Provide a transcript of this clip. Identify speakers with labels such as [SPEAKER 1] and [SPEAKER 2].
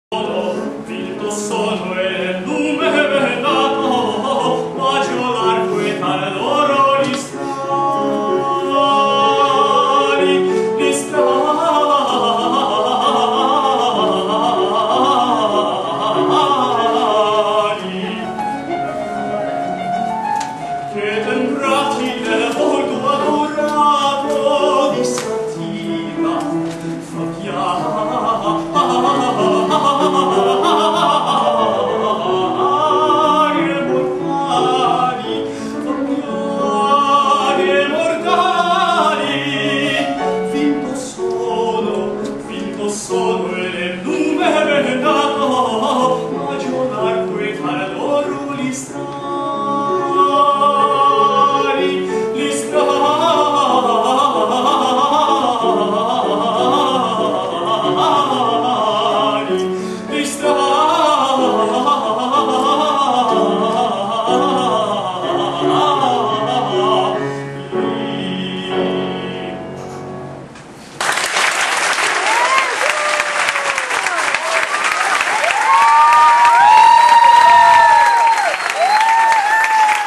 [SPEAKER 1] Vinto sono e lume venato, bacio l'arco e tal loro gli strali, gli strali. Che temprati del volto adorato di Santina fa sono e nel lume venato, bacio l'arco e tal loro gli strali, gli strali, gli strali.